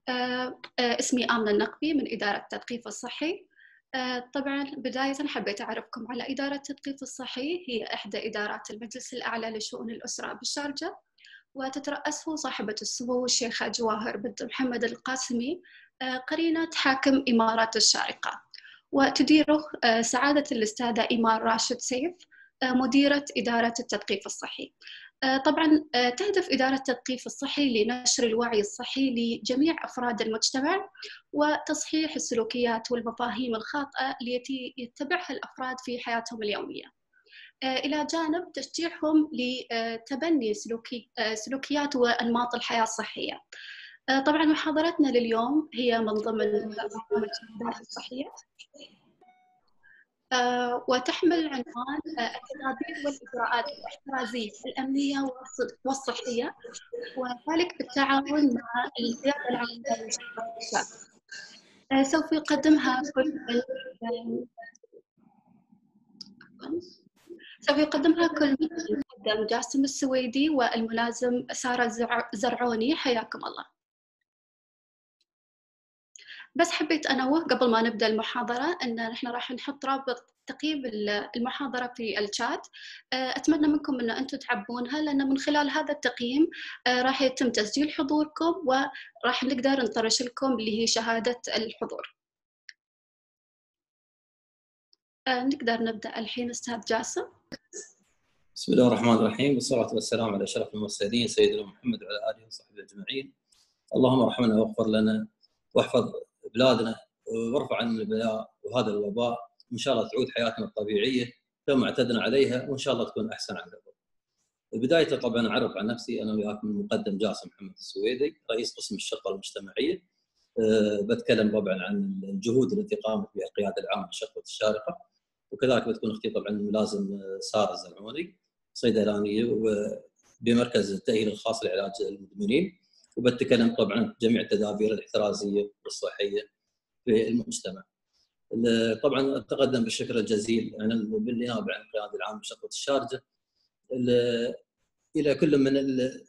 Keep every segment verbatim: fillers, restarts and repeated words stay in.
آآ آآ اسمي آمنة النقبي من إدارة التثقيف الصحي. آآ طبعًا بدايةً حبيت أعرفكم على إدارة التثقيف الصحي، هي إحدى إدارات المجلس الأعلى لشؤون الأسرة بالشارجة، وتترأسه صاحبة السمو الشيخة جواهر بنت محمد القاسمي، آآ قرينة حاكم إمارة الشارقة، وتديره آآ سعادة الأستاذة إيمان راشد سيف، آآ مديرة إدارة التثقيف الصحي. آآ طبعًا آآ تهدف إدارة التثقيف الصحي لنشر الوعي الصحي لجميع أفراد المجتمع، وتصحيح السلوكيات والمفاهيم الخاطئة التي يتبعها الأفراد في حياتهم اليومية، آآ إلى جانب تشجيعهم لتبني سلوكي آآ سلوكيات وأنماط الحياة الصحية. آآ طبعًا محاضرتنا لليوم هي من ضمن برنامج الإدارة الصحية. آآ وتحمل عنوان آآ التدابير والإجراءات الاحترازية الأمنية والص والصحية، وذلك بالتعاون مع القيادة العامة لشرطة الشرطة. آآ سوف يقدمها كل من آمم عفوًا، سوف يقدمها كل من المقدم جاسم السويدي والملازم سارة الزرع زرعوني، حياكم الله. بس حبيت أنوه قبل ما نبدأ المحاضرة إن نحن راح نحط رابط تقييم ال المحاضرة في الchat. آآ أتمنى منكم إن أنتم تعبونها، لأن من خلال هذا التقييم آآ راح يتم تسجيل حضوركم، وراح نقدر نطرش لكم اللي هي شهادة الحضور. آآ نقدر نبدأ الحين أستاذ جاسم. بسم الله الرحمن الرحيم، والصلاة والسلام على أشرف المرسلين سيدنا محمد وعلى آله وصحبه أجمعين. اللهم ارحمنا واغفر لنا واحفظ بلادنا وارفع عنا البلاء وهذا الوباء، وإن شاء الله تعود حياتنا الطبيعية كما اعتدنا عليها، وإن شاء الله تكون أحسن عن قبل. بداية طبعا أعرف عن نفسي، أنا وياكم المقدم جاسم محمد السويدي، رئيس قسم الشرطة المجتمعية. أه بتكلم طبعا عن الجهود التي قامت بها القيادة العامة لشرطة الشارقة، وكذلك بتكون اختي طبعا الملازم سارة الزرعوني، صيدلانيه وبمركز التأهيل الخاص لعلاج المدمنين، وبتكلم طبعا عن جميع التدابير الاحترازيه والصحيه في المجتمع. طبعا اتقدم بالشكر الجزيل انا بالنيابه عن القياده العامه لشرطه الشارقه الى كل من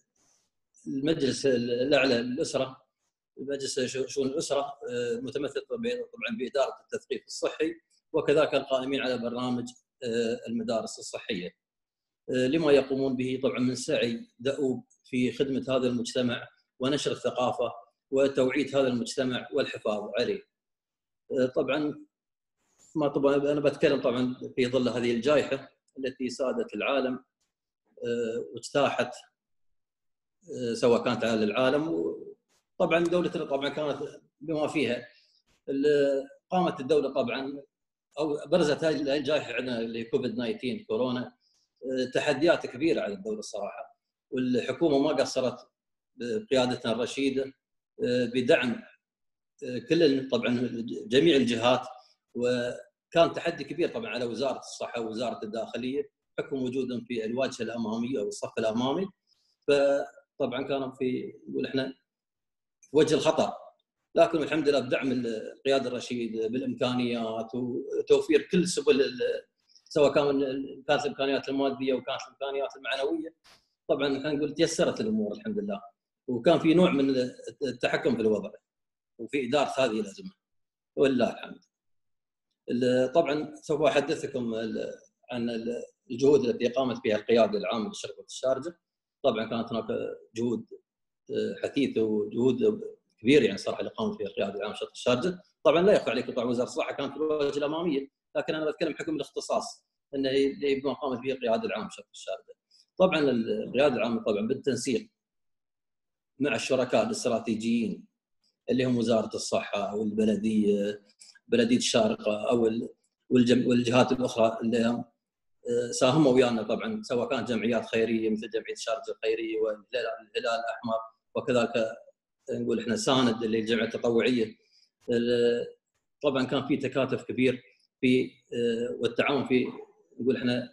المجلس الاعلى للاسره، مجلس شؤون الاسره متمثل طبعا باداره التثقيف الصحي، وكذلك القائمين على برنامج المدارس الصحيه، لما يقومون به طبعا من سعي دؤوب في خدمه هذا المجتمع ونشر الثقافه وتوعيه هذا المجتمع والحفاظ عليه. طبعا ما طبعا انا بتكلم طبعا في ظل هذه الجائحه التي سادت العالم واجتاحت سواء كانت على العالم، وطبعا دولتنا طبعا كانت بما فيها. قامت الدوله طبعا او برزت هذه الجائحه عندنا اللي كوفيد تسعة عشر كورونا تحديات كبيره على الدوله الصراحه، والحكومه ما قصرت بقيادتنا الرشيده بدعم كل طبعا جميع الجهات، وكان تحدي كبير طبعا على وزاره الصحه ووزاره الداخليه بحكم وجودهم في الواجهه الاماميه او الصف الامامي، فطبعا كانوا في نقول احنا في وجه الخطر، لكن الحمد لله بدعم القياده الرشيده بالامكانيات وتوفير كل سبل سواء كان كانت الامكانيات الماديه وكانت الامكانيات المعنويه، طبعا احنا نقول تيسرت الامور الحمد لله، وكان في نوع من التحكم في الوضع وفي اداره هذه الازمه ولله الحمد. طبعا سوف احدثكم عن الجهود التي قامت بها القياده العامه لشرطه الشارقه. طبعا كانت هناك جهود حثيثه وجهود كبيره يعني صراحه اللي قامت بها القياده العامه لشرطه الشارقه. طبعا لا يخفى عليكم طبعا وزاره الصحه كانت في الواجهه الاماميه، لكن انا بتكلم بحكم الاختصاص انه بما قامت به القياده العامه لشرطه الشارقه. طبعا القياده العامه طبعا بالتنسيق مع الشركاء الاستراتيجيين اللي هم وزاره الصحه والبلديه بلديه الشارقه او والجهات الاخرى اللي ساهموا ويانا طبعا، سواء كانت جمعيات خيريه مثل جمعيه الشارقه الخيريه والهلال الاحمر، وكذلك نقول احنا ساند اللي الجمعيه التطوعيه. طبعا كان في تكاتف كبير في والتعاون في نقول احنا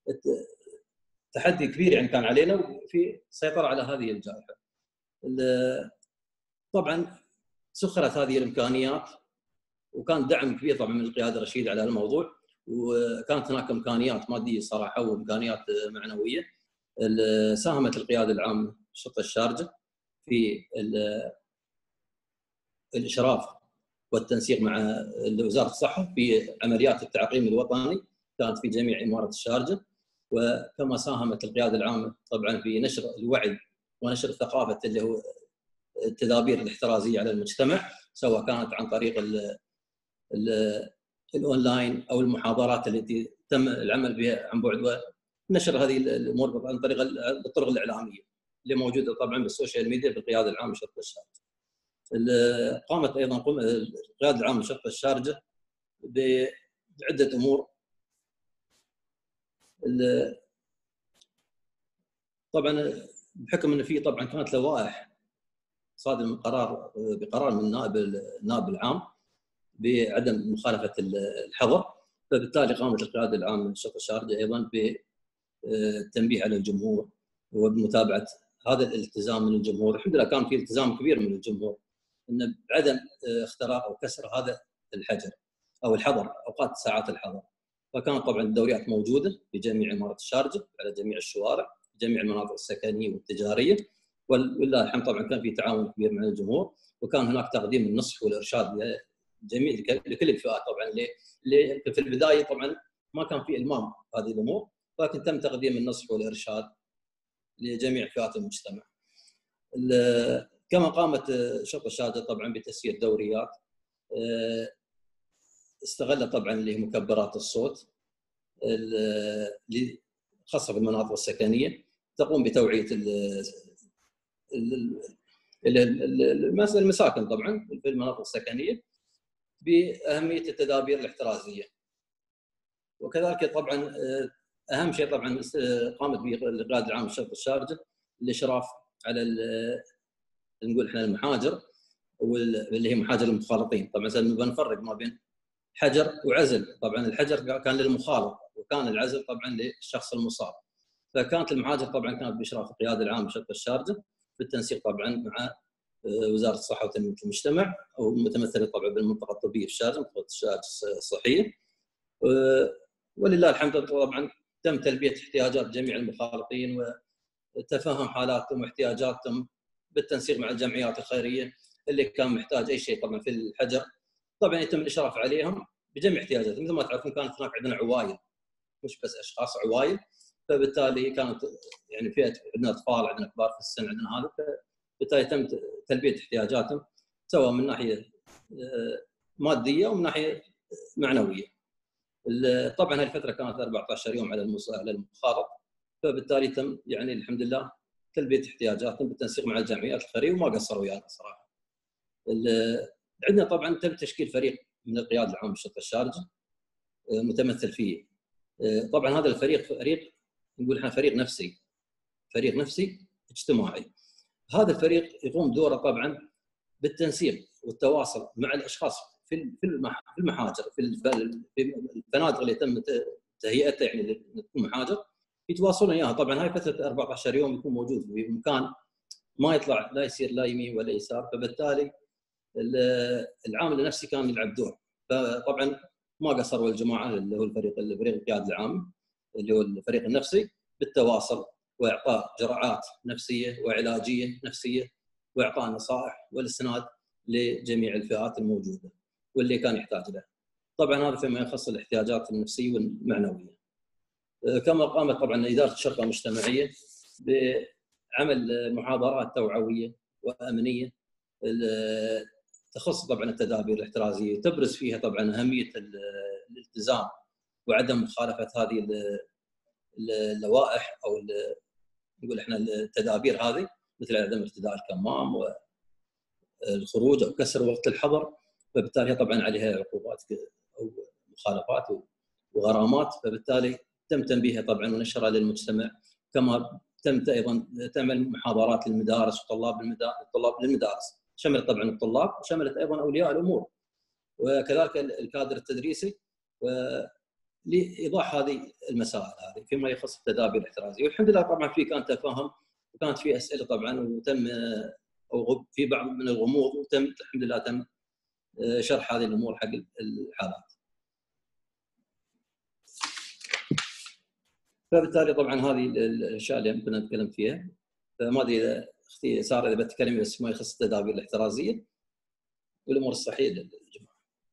تحدي كبير يعني كان علينا في السيطره على هذه الجائحه. طبعا سخرت هذه الامكانيات وكان دعم كبير طبعا من القياده الرشيده على الموضوع، وكانت هناك امكانيات ماديه صراحه وامكانيات معنويه. ساهمت القياده العامه للشرطه الشارقه في الاشراف والتنسيق مع وزاره الصحه في عمليات التعقيم الوطني، كانت في جميع اماره الشارجه. وكما ساهمت القياده العامه طبعا في نشر الوعي ونشر ثقافه اللي هو التدابير الاحترازيه على المجتمع، سواء كانت عن طريق ال ال الاونلاين او المحاضرات التي تم العمل بها عن بعد، ونشر هذه الامور عن طريق الطرق الاعلاميه اللي موجوده طبعا بالسوشيال ميديا بالقياده العامه لشرطه الشارجه. قامت ايضا القياده العامه لشرطه الشارجه بعده امور. طبعا بحكم ان في طبعا كانت لوائح صادر من قرار بقرار من النائب النائب العام بعدم مخالفه الحظر، فبالتالي قامت القياده العامه لشرطه الشارجه ايضا بالتنبيه على الجمهور وبمتابعه هذا الالتزام من الجمهور. الحمد لله كان في التزام كبير من الجمهور ان بعدم اختراق او كسر هذا الحجر او الحظر اوقات ساعات الحظر. فكانت طبعا الدوريات موجوده في جميع اماره الشارجه على جميع الشوارع، جميع المناطق السكنيه والتجاريه، ولله الحمد طبعا كان في تعاون كبير مع الجمهور، وكان هناك تقديم النصح والارشاد لجميع لكل الفئات. طبعا اللي في البدايه طبعا ما كان في المام هذه الامور، لكن تم تقديم النصح والارشاد لجميع فئات المجتمع. كما قامت شرطه الشارجه طبعا بتسيير دوريات استغلت طبعا اللي هي مكبرات الصوت اللي خاصه في المناطق السكنيه، تقوم بتوعيه المساكن طبعا في المناطق السكنيه باهميه التدابير الاحترازيه. وكذلك طبعا اهم شيء طبعا قامت به القياده العامه لشرطه الشارجه الاشراف على نقول احنا المحاجر واللي هي محاجر المخالطين. طبعا بنفرق ما بين حجر وعزل. طبعا الحجر كان للمخالط وكان العزل طبعا للشخص المصاب. فكانت المحاجر طبعا كانت باشراف القياده العامه لشرطه الشارجه بالتنسيق طبعا مع وزاره الصحه وتنميه المجتمع، او متمثله طبعا بالمنطقه الطبيه في الشارجه، منطقه الشارجه الصحيه. ولله الحمد طبعا تم تلبيه احتياجات جميع المخالطين وتفهم حالاتهم واحتياجاتهم بالتنسيق مع الجمعيات الخيريه اللي كان محتاج اي شيء طبعا في الحجر. طبعا يتم الاشراف عليهم بجميع احتياجاتهم. مثل ما تعرفون كانت هناك عندنا عوائل، مش بس اشخاص، عوائل. فبالتالي كانت يعني فئه عندنا اطفال، عندنا كبار في السن، عندنا هذا، فبالتالي تم تلبيه احتياجاتهم سواء من ناحيه ماديه ومن ناحيه معنويه. طبعا هذه الفتره كانت أربعة عشر يوم على على المخالط، فبالتالي تم يعني الحمد لله تلبيه احتياجاتهم بالتنسيق مع الجمعيات الخيريه وما قصروا ويانا صراحه. عندنا طبعا تم تشكيل فريق من القياده العامه لشرطه الشارجه متمثل فيه. طبعا هذا الفريق فريق نقول احنا فريق نفسي، فريق نفسي اجتماعي. هذا الفريق يقوم دوره طبعا بالتنسيق والتواصل مع الاشخاص في في المحاجر، في الفنادق اللي تم تهيئتها يعني للمحاجر، يتواصلون اياها. طبعا هاي فتره أربعة عشر يوم يكون موجود في مكان ما يطلع لا يصير لا يمين ولا يسار، فبالتالي العامل النفسي كان يلعب دور. فطبعا ما قصروا الجماعه اللي هو الفريق الفريق القياده العام اللي هو الفريق النفسي بالتواصل واعطاء جرعات نفسيه وعلاجيه نفسيه واعطاء نصائح والاسناد لجميع الفئات الموجوده واللي كان يحتاج له. طبعا هذا فيما يخص الاحتياجات النفسيه والمعنويه. كما قامت طبعا اداره الشرطه المجتمعيه بعمل محاضرات توعويه وامنيه تخص طبعا التدابير الاحترازيه، تبرز فيها طبعا اهميه الالتزام وعدم مخالفه هذه اللوائح او نقول احنا التدابير هذه، مثل عدم ارتداء الكمام والخروج او كسر وقت الحظر. فبالتالي طبعا عليها عقوبات او مخالفات وغرامات. فبالتالي تم تنبيهها طبعا ونشرها للمجتمع. كما تم ايضا تعمل محاضرات للمدارس وطلاب المدارس، الطلاب للمدارس، شملت طبعا الطلاب وشملت ايضا اولياء الامور وكذلك الكادر التدريسي لايضاح هذه المسائل هذه فيما يخص التدابير الاحترازيه. والحمد لله طبعا في كان تفاهم وكانت في اسئله طبعا وتم او في بعض من الغموض وتم الحمد لله تم شرح هذه الامور حق الحالات. فبالتالي طبعا هذه الاشياء اللي كنا نتكلم فيها. فما ادري اذا اختي ساره اذا بتتكلمي بس ما يخص التدابير الاحترازيه. والامور الصحيه للجماعه.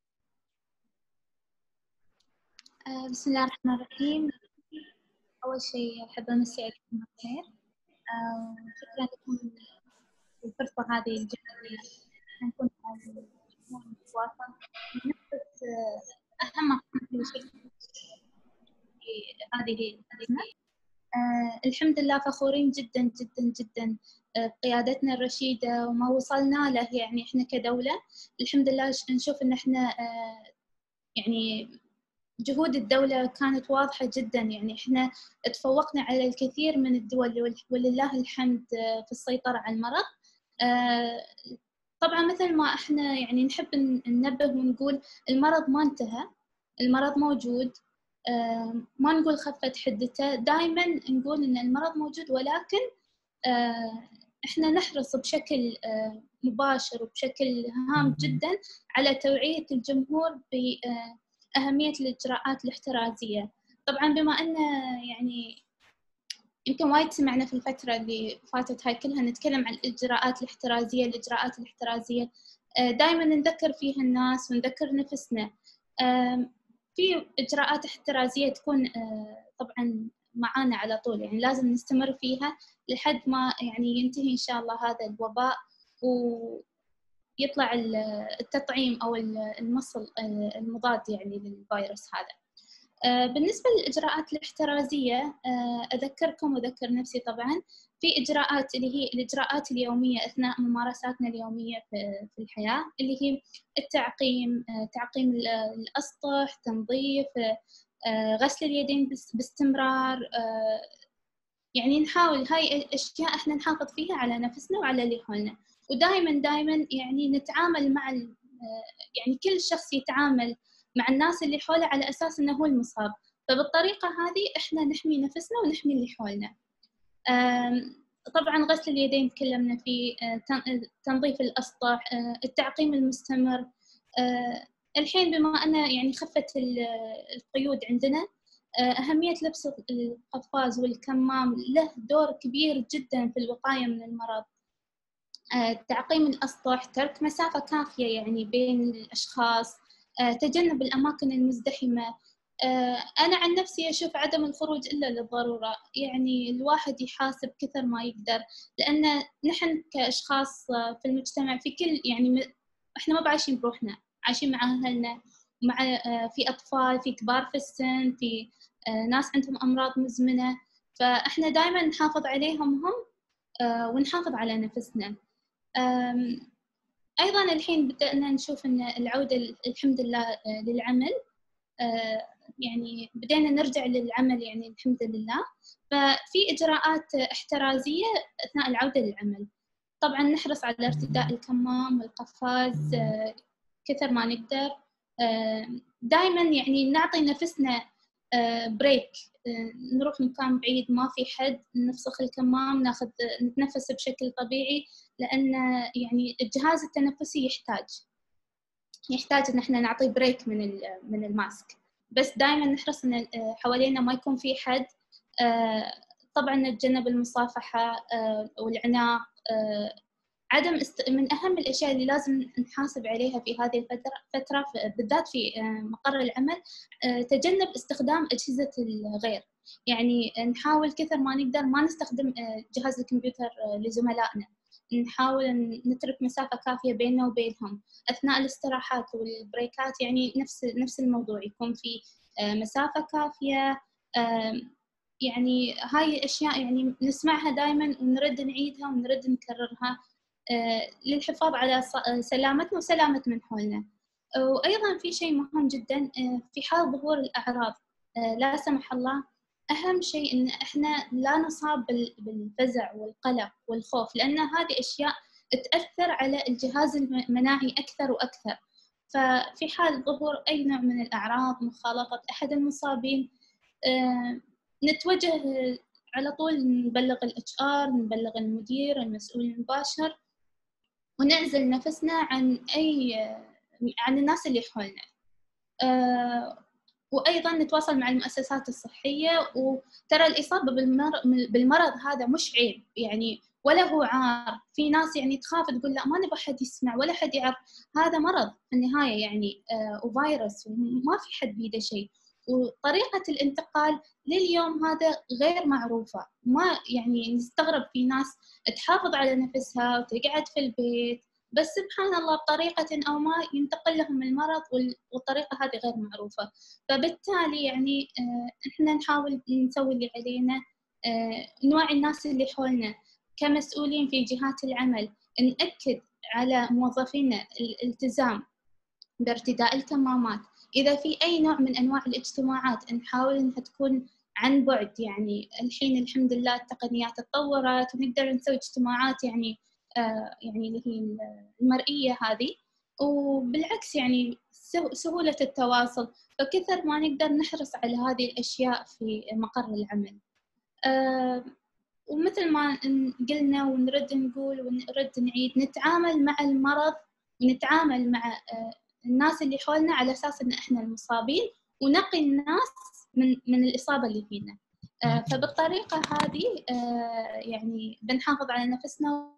بسم الله الرحمن الرحيم. اول شيء احب امسي عليكم بالخير، وشكرا لكم الفرصة هذه الجميلة نكون نتواصل ونناقش أهم شيء في هذه الأزمة. آه الحمد لله فخورين جدا جدا جدا بقيادتنا الرشيدة وما وصلنا له، يعني إحنا كدولة الحمد لله نشوف إن إحنا آه يعني جهود الدولة كانت واضحة جدا، يعني إحنا تفوقنا على الكثير من الدول ولله الحمد في السيطرة على المرض. آه طبعا مثل ما احنا يعني نحب ننبه ونقول المرض ما انتهى، المرض موجود، آه ما نقول خفت حدته، دائما نقول ان المرض موجود، ولكن آه احنا نحرص بشكل آه مباشر وبشكل هام جدا على توعية الجمهور بأهمية الإجراءات الاحترازية. طبعا بما أن يعني يمكن وايد سمعنا في الفترة اللي فاتت هاي كلها نتكلم عن الإجراءات الاحترازية الإجراءات الاحترازية دائما نذكر فيها الناس ونذكر نفسنا. في إجراءات احترازية تكون طبعا معانا على طول، يعني لازم نستمر فيها لحد ما يعني ينتهي إن شاء الله هذا الوباء ويطلع التطعيم أو المصل المضاد يعني للفيروس هذا. بالنسبة للإجراءات الاحترازية أذكركم وأذكر نفسي طبعاً في إجراءات اللي هي الإجراءات اليومية أثناء ممارساتنا اليومية في الحياة، اللي هي التعقيم، تعقيم الأسطح، تنظيف، غسل اليدين باستمرار. يعني نحاول هاي الأشياء إحنا نحافظ فيها على نفسنا وعلى اللي حولنا، ودائماً دائماً يعني نتعامل مع يعني كل شخص يتعامل مع الناس اللي حوله على أساس أنه هو المصاب، فبالطريقة هذه إحنا نحمي نفسنا ونحمي اللي حولنا. طبعاً غسل اليدين تكلمنا فيه، تنظيف الأسطح، التعقيم المستمر. الحين بما أن يعني خفت القيود عندنا، أهمية لبس القفاز والكمام له دور كبير جداً في الوقاية من المرض. تعقيم الأسطح، ترك مسافة كافية يعني بين الأشخاص، تجنب الأماكن المزدحمة. أنا عن نفسي أشوف عدم الخروج إلا للضرورة، يعني الواحد يحاسب كثر ما يقدر، لأن نحن كأشخاص في المجتمع في كل يعني إحنا ما بعايشين بروحنا، عايشين مع أهلنا، مع في أطفال، في كبار في السن، في ناس عندهم أمراض مزمنة، فإحنا دائما نحافظ عليهم هم ونحافظ على نفسنا. أيضاً الحين بدأنا نشوف أن العودة الحمد لله للعمل، يعني بدأنا نرجع للعمل يعني الحمد لله، ففي إجراءات احترازية أثناء العودة للعمل. طبعاً نحرص على ارتداء الكمام والقفاز كثر ما نقدر، دائماً يعني نعطي نفسنا بريك، نروح مكان بعيد ما في حد، نفسخ الكمام، ناخذ نتنفس بشكل طبيعي، لأن يعني الجهاز التنفسي يحتاج يحتاج إن إحنا نعطي بريك من من الماسك، بس دائما نحرص إن حوالينا ما يكون في حد. طبعا نتجنب المصافحة والعناق. عدم است... من أهم الأشياء اللي لازم نحاسب عليها في هذه الفترة فترة بالذات في مقر العمل، تجنب استخدام أجهزة الغير، يعني نحاول كثر ما نقدر ما نستخدم جهاز الكمبيوتر لزملائنا، نحاول نترك مسافة كافية بيننا وبينهم أثناء الاستراحات والبريكات، يعني نفس نفس الموضوع يكون في مسافة كافية. يعني هاي الأشياء يعني نسمعها دائما ونرد نعيدها ونرد نكررها للحفاظ على سلامتنا وسلامة من حولنا. وأيضا في شيء مهم جدا في حال ظهور الأعراض لا سمح الله، أهم شيء إن إحنا لا نصاب بالفزع والقلق والخوف، لأن هذه أشياء تأثر على الجهاز المناعي أكثر وأكثر. ففي حال ظهور أي نوع من الأعراض، مخالطة أحد المصابين، نتوجه على طول نبلغ الاتش ار، نبلغ المدير المسؤول المباشر، ونعزل نفسنا عن أي عن الناس اللي حولنا. أه وأيضا نتواصل مع المؤسسات الصحية. وترى الإصابة بالمرض, بالمرض هذا مش عيب، يعني ولا هو عار. في ناس يعني تخاف تقول لا ما نبغى حد يسمع ولا حد يعرف، هذا مرض في النهاية يعني آه وفيروس وما في حد بيده شيء. وطريقة الانتقال لليوم هذا غير معروفة، ما يعني نستغرب في ناس تحافظ على نفسها وتقعد في البيت، بس سبحان الله بطريقة أو ما ينتقل لهم المرض والطريقة هذه غير معروفة. فبالتالي يعني آه إحنا نحاول نسوي اللي علينا، آه نوعي الناس اللي حولنا كمسؤولين في جهات العمل، نأكد على موظفينا الالتزام بارتداء الكمامات. إذا في أي نوع من أنواع الاجتماعات نحاول أنها تكون عن بعد، يعني الحين الحمد لله التقنيات تطورت ونقدر نسوي اجتماعات يعني آه يعني اللي هي المرئية هذه، وبالعكس يعني سهولة التواصل، فكثر ما نقدر نحرص على هذه الأشياء في مقر العمل. آه ومثل ما قلنا ونرد نقول ونرد نعيد، نتعامل مع المرض ونتعامل مع آه الناس اللي حولنا على أساس إن إحنا المصابين، ونقي الناس من من الإصابة اللي فينا. آه فبالطريقة هذه آه يعني بنحافظ على نفسنا.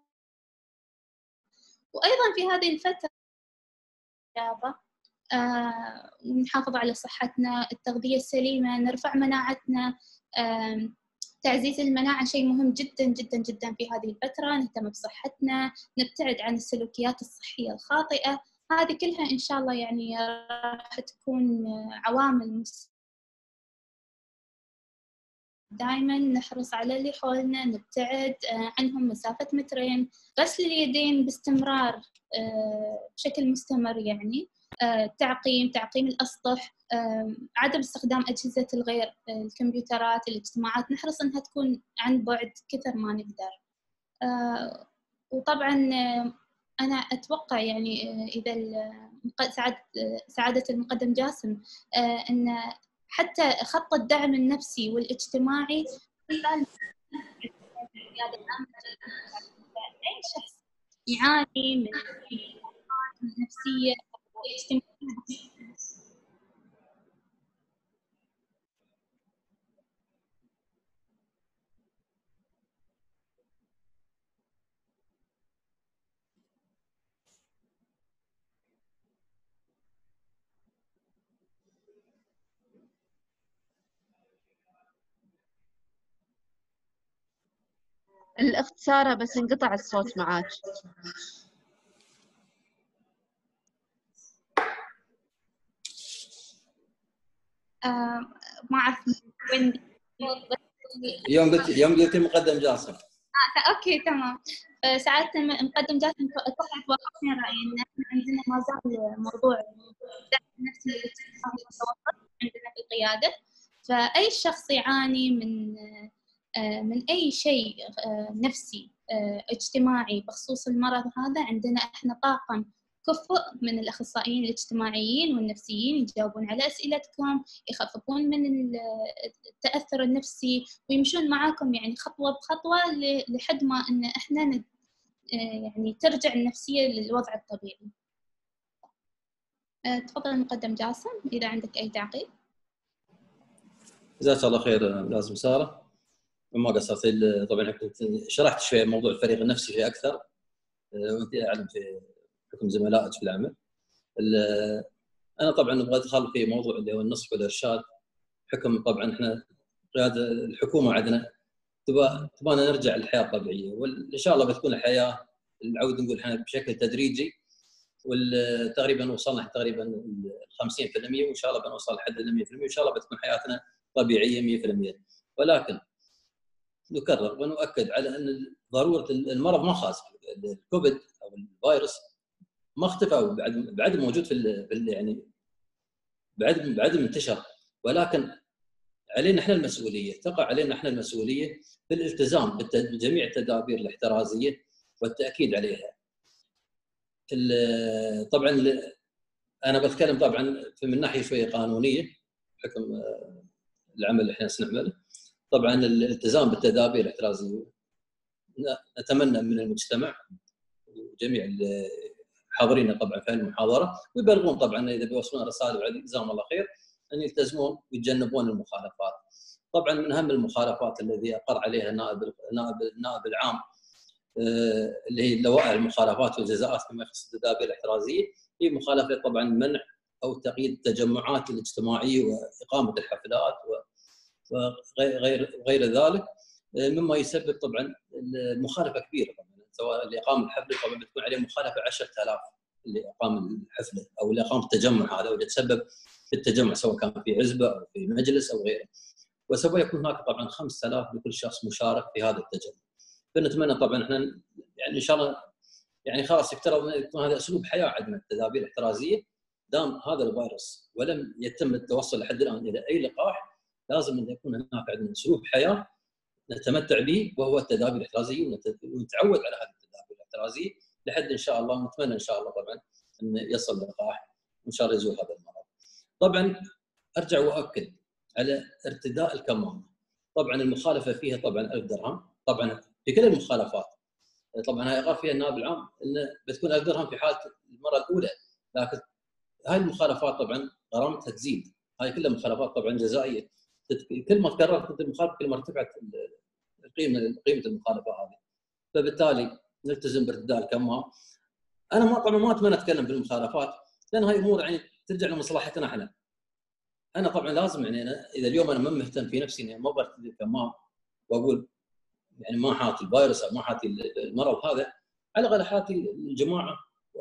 وأيضا في هذه الفترة آه ونحافظ على صحتنا، التغذية السليمة، نرفع مناعتنا. آه تعزيز المناعة شيء مهم جدا جدا جدا في هذه الفترة. نهتم بصحتنا، نبتعد عن السلوكيات الصحية الخاطئة. هذه كلها إن شاء الله يعني راح تكون عوامل. دائما نحرص على اللي حولنا، نبتعد عنهم مسافة مترين، غسل اليدين باستمرار بشكل مستمر، يعني تعقيم تعقيم الأسطح، عدم استخدام أجهزة الغير، الكمبيوترات، الاجتماعات نحرص أنها تكون عن بعد كثر ما نقدر. وطبعا أنا أتوقع يعني إذا سعادة المقدم جاسم أن حتى خط الدعم النفسي والاجتماعي خلال أي شخص يعاني من نفسية واجتماعية. الأخت سارة بس انقطع الصوت معاك. آه ما أعرف وين يوم قلت يوم قلت مقدم جاسم. آه أوكي تمام. آه سعادة المقدم جاسم أتوقع توافقنا رأيي إن إحنا عندنا ما زال موضوع الدعم النفسي متوفر عندنا في القيادة. فأي شخص يعاني من من أي شيء نفسي اجتماعي بخصوص المرض هذا، عندنا إحنا طاقم كفء من الأخصائيين الاجتماعيين والنفسيين يجاوبون على أسئلتكم، يخففون من التأثر النفسي ويمشون معاكم يعني خطوة بخطوة لحد ما إن إحنا يعني ترجع النفسية للوضع الطبيعي. تفضل المقدم جاسم إذا عندك أي تعقيب. جزاك الله خير لازم سارة، وما قصرت. طبعا كنت شرحت شوي موضوع الفريق النفسي في اكثر، وانت اعلم في حكم زملائك في العمل. انا طبعا ابغى ادخل في موضوع اللي هو النصح والارشاد، حكم طبعا احنا قياده الحكومه عندنا تبغى تبغانا نرجع للحياه الطبيعيه، وان شاء الله بتكون الحياه نعود نقول احنا بشكل تدريجي، وتقريبا وصلنا تقريبا ال خمسين بالمئة، وان شاء الله بنوصل لحد ال مئة بالمئة، وان شاء الله بتكون حياتنا طبيعيه مئة بالمئة. ولكن نكرر ونؤكد على ان ضروره المرض ما خاص، الكوفيد او الفيروس ما اختفى، بعد بعد موجود في يعني بعد بعد انتشر، ولكن علينا احنا المسؤوليه، تقع علينا احنا المسؤوليه بالالتزام بجميع التدابير الاحترازيه والتاكيد عليها. طبعا انا بتكلم طبعا من ناحيه شويه قانونيه حكم العمل اللي احنا نعمله. طبعا الالتزام بالتدابير الاحترازيه نتمنى من المجتمع وجميع الحاضرين طبعا في المحاضره ويبلغون طبعا اذا بيوصلون رسائل بعد جزاهم الله خير ان يلتزمون ويتجنبون المخالفات. طبعا من اهم المخالفات الذي اقر عليها النائب النائب النائب العام اللي هي لوائح المخالفات والجزاءات فيما يخص التدابير الاحترازيه، هي مخالفه طبعا منع او تقييد التجمعات الاجتماعيه واقامه الحفلات وغير غير غير ذلك، مما يسبب طبعا المخالفه كبيره. طبعا سواء اللي اقام الحفله طبعا بتكون عليه مخالفه عشرة آلاف اللي اقام الحفله او اللي اقام التجمع هذا، واللي تسبب في التجمع سواء كان في عزبه او في مجلس او غيره. وسوف يكون هناك طبعا خمسة آلاف لكل شخص مشارك في هذا التجمع. فنتمنى طبعا احنا يعني ان شاء الله يعني خلاص يفترض ان يكون هذا اسلوب حياه عندنا التدابير الاحترازيه، دام هذا الفيروس ولم يتم التوصل لحد الان الى اي لقاح، لازم ان يكون هناك عندنا اسلوب حياه نتمتع به وهو التدابير الاحترازيه، ونتعود على هذه التدابير الاحترازيه لحد ان شاء الله، ونتمنى ان شاء الله طبعا ان يصل لقاح وان شاء الله يزول هذا المرض. طبعا ارجع واؤكد على ارتداء الكمامه. طبعا المخالفه فيها طبعا ألف درهم، طبعا في كل المخالفات. طبعا هاي ايقاف فيها النائب العام انه بتكون ألف درهم في حاله المره الاولى، لكن هاي المخالفات طبعا غرامتها تزيد. هاي كلها مخالفات طبعا جزائيه، كل ما تكررت المخالفه كل ما ارتفعت القيمه قيمه المخالفه هذه. فبالتالي نلتزم بارتداء الكمام. انا ما طبعا ما اتمنى اتكلم بالمخالفات لان هاي امور يعني ترجع لمصلحتنا احنا. انا طبعا لازم يعني أنا اذا اليوم انا ما مهتم في نفسي اني ما برتدي الكمام واقول يعني ما حاتي الفيروس او ما حاتي المرض هذا، على الاقل حاتي الجماعه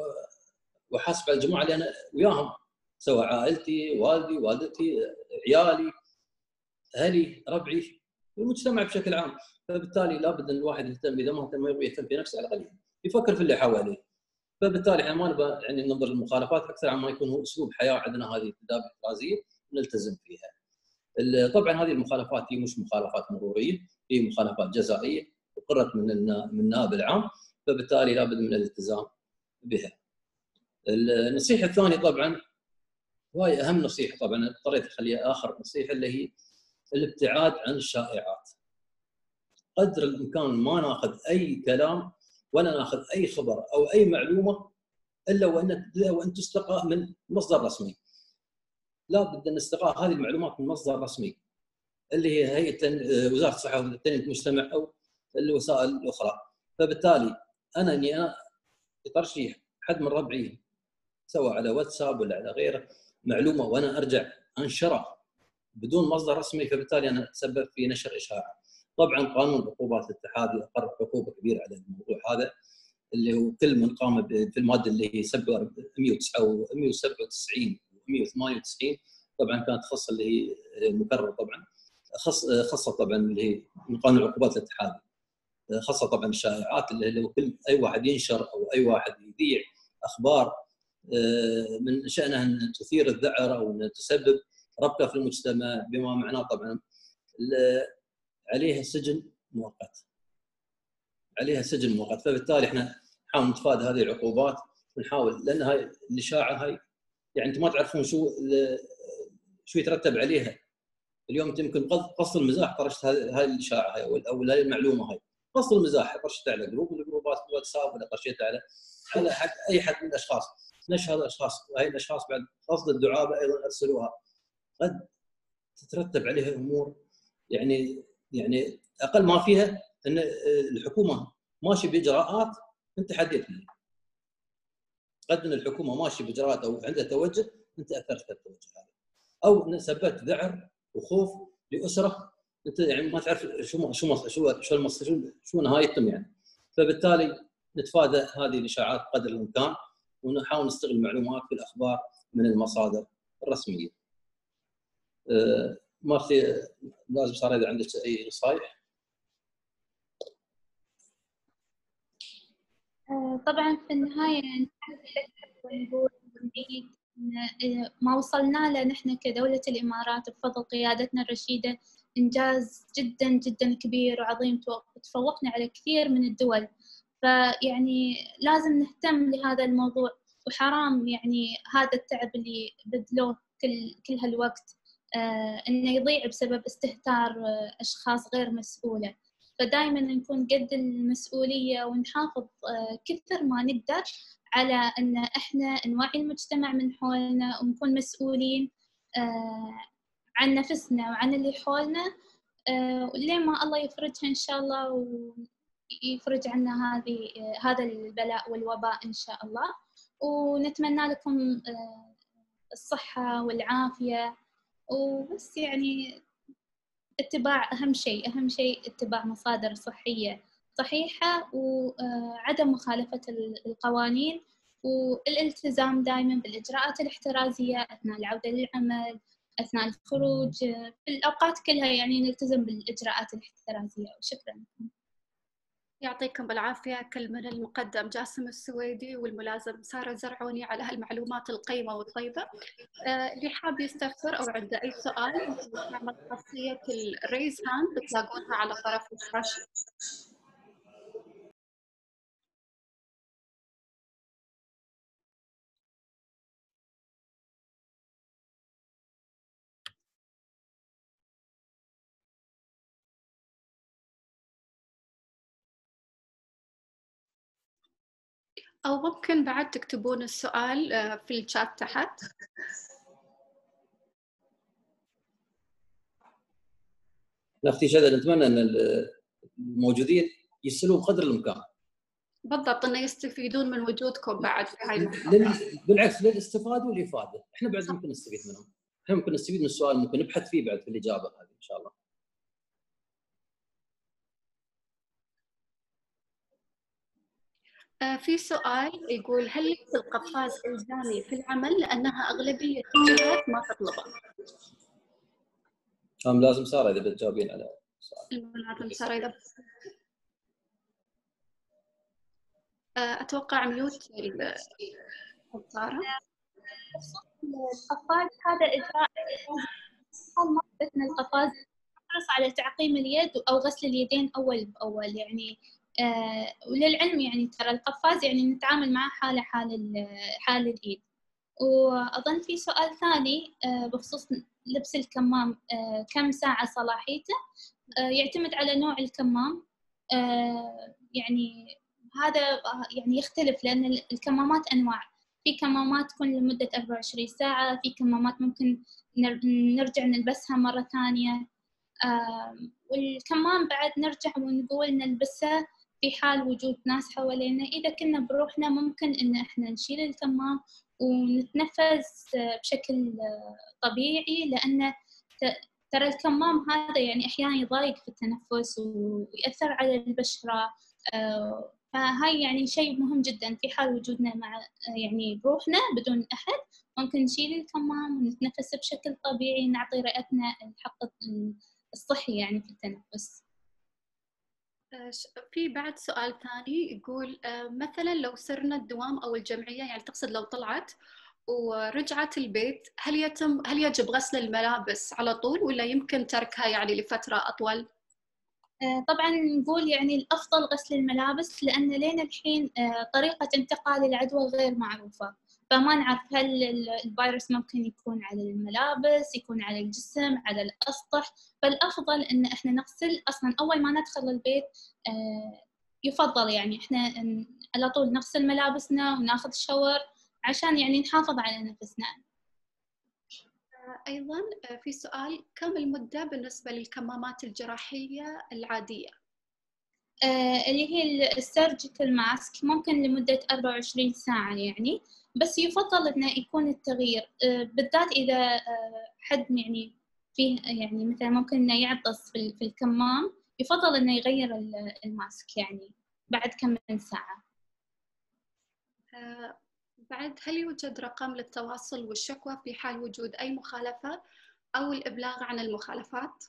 وحاسب على الجماعه اللي انا وياهم، سواء عائلتي، والدي، والدتي، عيالي، اهلي، ربعي، والمجتمع بشكل عام. فبالتالي لابد ان الواحد يهتم، اذا ما اهتم ما يبغى يهتم في نفسه على الاقل يفكر في اللي حواليه. فبالتالي احنا ما نبغى يعني ننظر للمخالفات اكثر عما يكون هو اسلوب حياه عندنا، هذه التدابير الاحترازيه نلتزم فيها. طبعا هذه المخالفات هي مش مخالفات مروريه، هي مخالفات جزائيه اقرت من من النائب العام، فبالتالي لابد من الالتزام بها. النصيحه الثانيه طبعا وهي اهم نصيحه، طبعا اضطريت اخليها اخر نصيحه، اللي هي الابتعاد عن الشائعات. قدر الامكان ما ناخذ اي كلام ولا ناخذ اي خبر او اي معلومه الا وان وان تستقى من مصدر رسمي. لابد ان نستقى هذه المعلومات من مصدر رسمي، اللي هي هيئه وزاره الصحه والتنميه المجتمع او الوسائل الاخرى. فبالتالي انا اني انا بترشيح حد من ربعي سواء على واتساب ولا على غيره معلومه وانا ارجع انشرها بدون مصدر رسمي، فبالتالي انا اتسبب في نشر اشاعه. طبعا قانون العقوبات الاتحادي اقر عقوبه كبيره على الموضوع هذا، اللي هو كل من قام في الماده اللي هي مئة وسبعة وتسعين ومئة وثمانية وتسعين، طبعا كانت خاصه اللي هي مكرره، طبعا خاصه طبعا اللي هي من قانون العقوبات الاتحادي، خاصه طبعا الشائعات اللي لو كل اي واحد ينشر او اي واحد يذيع اخبار من شانها ان تثير الذعر او ان تسبب ربكه في المجتمع، بما معناه طبعا عليها سجن مؤقت، عليها سجن مؤقت. فبالتالي احنا نحاول نتفادى هذه العقوبات ونحاول، لان هاي الاشاعه هاي يعني انتم ما تعرفون شو شو يترتب عليها. اليوم انت يمكن قصد المزاح طرشت هاي الاشاعه هاي او هاي المعلومه هاي، قصد المزاح طرشتها على جروب من الجروبات الواتساب ولا طرشتها على على حد اي حد من الاشخاص، نشر هذا الاشخاص هاي الاشخاص بعد قصد الدعابه ايضا ارسلوها، قد تترتب عليها امور يعني يعني اقل ما فيها ان الحكومه ماشيه باجراءات انت حددت لها. قد ان الحكومه ماشيه باجراءات او عندها توجه انت اثرت التوجه هذا، او سببت ذعر وخوف لاسره انت يعني ما تعرف شو شو شو شو شو, شو نهايتهم يعني. فبالتالي نتفادى هذه الاشاعات قدر الامكان ونحاول نستغل المعلومات في الاخبار من المصادر الرسميه. أه مارتي لازم صار اذا عندك اي نصائح. طبعا في النهايه نقول ما وصلنا له نحن كدوله الامارات بفضل قيادتنا الرشيده انجاز جدا جدا كبير وعظيم، تفوقنا على كثير من الدول. فيعني لازم نهتم لهذا الموضوع، وحرام يعني هذا التعب اللي بذلوه كل كل هالوقت آه انه يضيع بسبب استهتار آه اشخاص غير مسؤوله. فدائما نكون قد المسؤوليه ونحافظ آه كثر ما نقدر على ان احنا نوعي المجتمع من حولنا ونكون مسؤولين آه عن نفسنا وعن اللي حولنا آه لين ما الله يفرجها ان شاء الله يفرج عنا هذه هذا البلاء والوباء إن شاء الله. ونتمنى لكم الصحة والعافية، وبس يعني اتباع أهم شيء أهم شيء اتباع مصادر صحية صحيحة، وعدم مخالفة القوانين، والالتزام دائما بالإجراءات الاحترازية أثناء العودة للعمل، أثناء الخروج، في الأوقات كلها يعني نلتزم بالإجراءات الاحترازية. وشكرا لكم. يعطيكم العافية كل من المقدم جاسم السويدي والملازم سارة زرعوني على هالمعلومات القيمة والطيبة. آه، اللي حاب يستفسر أو عنده أي سؤال نعمل خاصية الريز هاند بتلاقونها على طرف الشاشة. أو ممكن بعد تكتبون السؤال في الشات تحت. اختي شذا نتمنى ان الموجودين يسألون قدر الامكان. بالضبط، انه يستفيدون من وجودكم بعد في هاي لل... بالعكس للاستفاده والافاده، احنا بعد ممكن نستفيد منهم، احنا ممكن نستفيد من السؤال، ممكن نبحث فيه بعد في الاجابه هذه ان شاء الله. في سؤال يقول هل لبس القفاز الزامي في العمل لأنها أغلبية الجهات ما تطلبه؟ هم لازم سارة إذا بتجاوبين على السؤال. لازم سارة إذا أتوقع ميوت سارة. القفاز هذا إجراء ما أثبتنا القفاز نحرص على تعقيم اليد أو غسل اليدين أول بأول يعني. آه وللعلم يعني ترى القفاز يعني نتعامل معه حالة حال حال الإيد. وأظن في سؤال ثاني آه بخصوص لبس الكمام، آه كم ساعة صلاحيته؟ آه يعتمد على نوع الكمام. آه يعني هذا يعني يختلف لأن الكمامات أنواع، في كمامات تكون لمدة أربعة وعشرين ساعة، في كمامات ممكن نرجع نلبسها مرة ثانية. آه والكمام بعد نرجع ونقول نلبسه في حال وجود ناس حوالينا. إذا كنا بروحنا ممكن إن إحنا نشيل الكمام ونتنفس بشكل طبيعي، لأن ترى الكمام هذا يعني أحيانا يضايق في التنفس ويأثر على البشرة. آه فهاي يعني شيء مهم جدا في حال وجودنا مع يعني بروحنا بدون أحد، ممكن نشيل الكمام ونتنفس بشكل طبيعي، نعطي رئتنا الحق الصحي يعني في التنفس. في بعد سؤال ثاني يقول مثلا لو سرنا الدوام أو الجمعية، يعني تقصد لو طلعت ورجعت البيت، هل يتم هل يجب غسل الملابس على طول ولا يمكن تركها يعني لفترة أطول؟ طبعا نقول يعني الأفضل غسل الملابس، لأن لين الحين طريقة انتقال العدوى غير معروفة، فما نعرف هل الفيروس ممكن يكون على الملابس، يكون على الجسم، على الأسطح. فالأفضل إن إحنا نغسل أصلاً أول ما ندخل البيت. يفضل يعني إحنا على طول نغسل ملابسنا وناخذ شاور عشان يعني نحافظ على نفسنا. أيضاً في سؤال، كم المدة بالنسبة للكمامات الجراحية العادية؟ آه اللي هي السيرجيكال ماسك ممكن لمدة أربعة وعشرين ساعة يعني، بس يفضل إنه يكون التغيير آه بالذات إذا آه حد يعني فيه يعني مثلا ممكن إنه يعطس في, في الكمام، يفضل إنه يغير الماسك يعني بعد كم من ساعة. آه بعد هل يوجد رقم للتواصل والشكوى في حال وجود أي مخالفة أو الإبلاغ عن المخالفات؟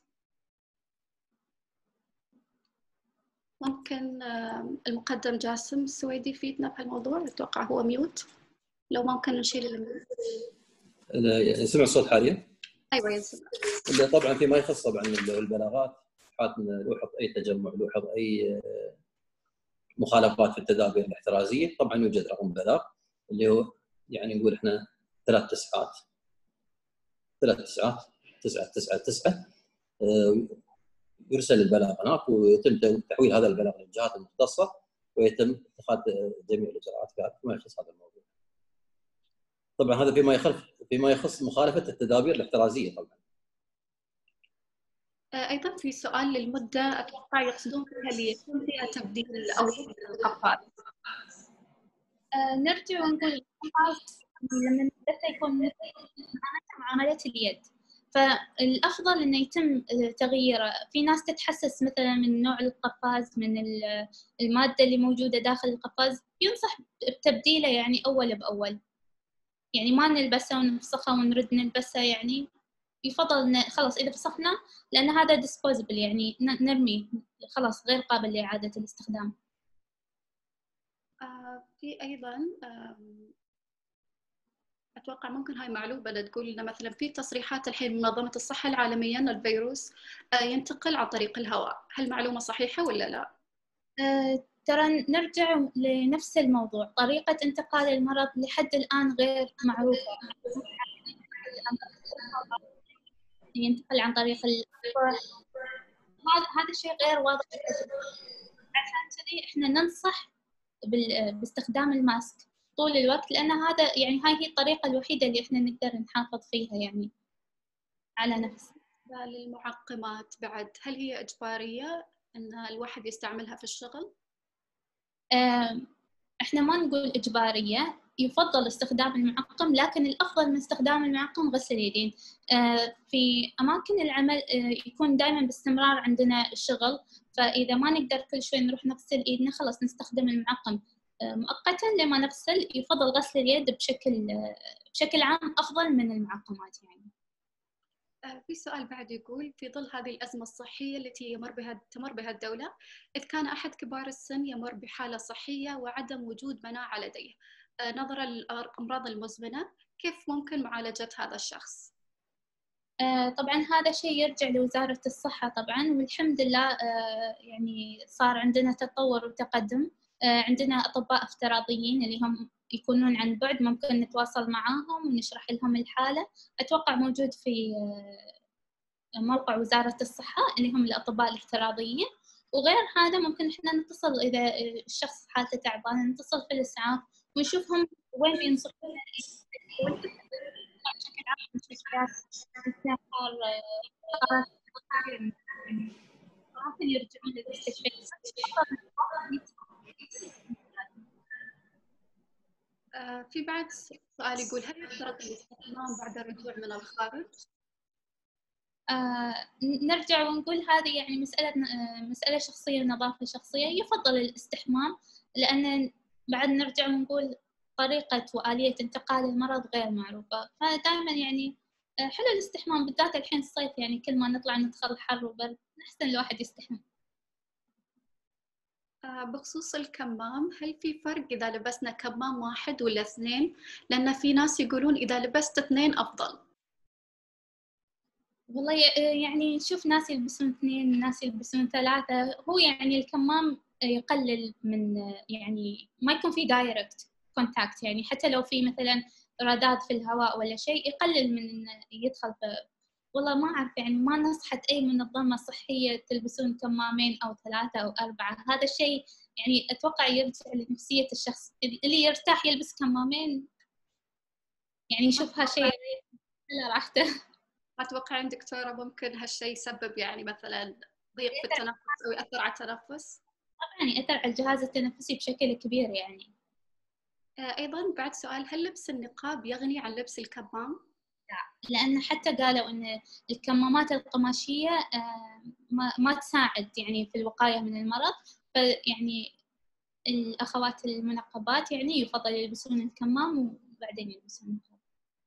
ممكن المقدم جاسم السويدي يفيدنا بهالموضوع، أتوقع هو ميوت، لو ممكن نشيل الميوت. يسمع الصوت حاليا؟ أيوة يسمع. طبعا فيما يخص طبعا البلاغات، حالة لوحظ أي تجمع، لوحظ أي مخالفات في التدابير الاحترازية، طبعا يوجد رقم بلاغ اللي هو يعني نقول احنا ثلاث تسعات ثلاث تسعات تسعة تسعة تسعة يرسل البلاغ هناك ويتم تحويل هذا البلاغ للجهات المختصة ويتم اتخاذ جميع الاجراءات فيما يخص هذا الموضوع. طبعا هذا فيما يخص فيما يخص مخالفة التدابير الاحترازية. طبعا أيضا في سؤال للمدة، أتوقع يقصدون فيها اللي يكون فيها تبديل أو القفاز. آه نرجع ونقول القفاز لما بس يكون معاملة اليد، فالأفضل إنه يتم تغييره. في ناس تتحسس مثلا من نوع القفاز، من المادة اللي موجودة داخل القفاز، ينصح بتبديله يعني أول بأول، يعني ما نلبسه ونفسخه ونرد نلبسه، يعني يفضل إن خلاص إذا فسخنا، لأن هذا disposable يعني نرميه خلاص غير قابل لإعادة الاستخدام. آه في أيضا آه أتوقع ممكن هاي معلومة تقول لنا مثلا في تصريحات الحين من منظمة الصحة العالمية أن الفيروس آه ينتقل عن طريق الهواء، هل معلومة صحيحة ولا لا؟ آه ترى نرجع لنفس الموضوع، طريقة انتقال المرض لحد الآن غير معروفة، ينتقل عن طريق الفرح، هذا هذا الشيء غير واضح. عشان كذي احنا ننصح باستخدام الماسك طول الوقت، لأن هذا يعني هاي هي الطريقة الوحيدة اللي احنا نقدر نحافظ فيها يعني على نفسنا. للمعقمات بعد، هل هي إجبارية أن الواحد يستعملها في الشغل؟ احنا ما نقول إجبارية، يفضل استخدام المعقم، لكن الأفضل من استخدام المعقم غسل اليدين. في أماكن العمل يكون دائما باستمرار عندنا الشغل، فإذا ما نقدر كل شوي نروح نغسل إيدنا خلاص نستخدم المعقم مؤقتا لما نغسل. يفضل غسل اليد بشكل بشكل عام أفضل من المعقمات يعني. في سؤال بعد يقول في ظل هذه الأزمة الصحية التي يمر بها تمر بها الدولة، إذ كان أحد كبار السن يمر بحالة صحية وعدم وجود مناعة لديه نظرا للأمراض المزمنة، كيف ممكن معالجة هذا الشخص؟ آه طبعا هذا شيء يرجع لوزارة الصحة طبعا، والحمد لله آه يعني صار عندنا تطور وتقدم. آه عندنا أطباء افتراضيين اللي هم يكونون عن بعد، ممكن نتواصل معاهم ونشرح لهم الحالة. أتوقع موجود في آه موقع وزارة الصحة اللي هم الأطباء الافتراضيين. وغير هذا ممكن إحنا نتصل إذا الشخص حالته تعبانة، نتصل في الإسعاف ونشوفهم وين بينصحون بشكل عام مستشفيات انتحار ممكن يرجعون للمستشفيات. في بعد سؤال يقول هل يفترض الاستحمام بعد الرجوع من الخارج؟ آه نرجع ونقول هذه يعني مسألة مسألة شخصية ونظافة شخصية. يفضل الاستحمام، لأن بعد نرجع ونقول طريقة وآلية انتقال المرض غير معروفة، فدائما يعني حلو الاستحمام، بالذات الحين الصيف يعني كل ما نطلع ندخل حر وبرد أحسن الواحد يستحمم. بخصوص الكمام، هل في فرق إذا لبسنا كمام واحد ولا اثنين؟ لأن في ناس يقولون إذا لبست اثنين أفضل. والله يعني نشوف ناس يلبسون اثنين، ناس يلبسون ثلاثة. هو يعني الكمام يقلل من يعني ما يكون في دايركت كونتاكت، يعني حتى لو في مثلا رذاذ في الهواء ولا شيء يقلل من يدخل في. والله ما أعرف يعني ما نصحت أي منظمة صحية تلبسون كمامين أو ثلاثة أو أربعة. هذا الشيء يعني أتوقع يرجع لنفسية الشخص، اللي يرتاح يلبس كمامين يعني يشوفها شيء على راحته. أتوقع دكتورة ممكن هالشيء يسبب يعني مثلا ضيق في التنفس أو يأثر على التنفس؟ طبعا يأثر على الجهاز التنفسي بشكل كبير يعني. أيضا بعد سؤال، هل لبس النقاب يغني عن لبس الكمام؟ لا، لأن حتى قالوا أن الكمامات القماشية ما, ما تساعد يعني في الوقاية من المرض، فيعني الأخوات المنقبات يعني يفضل يلبسون الكمام وبعدين يلبسون النقاب.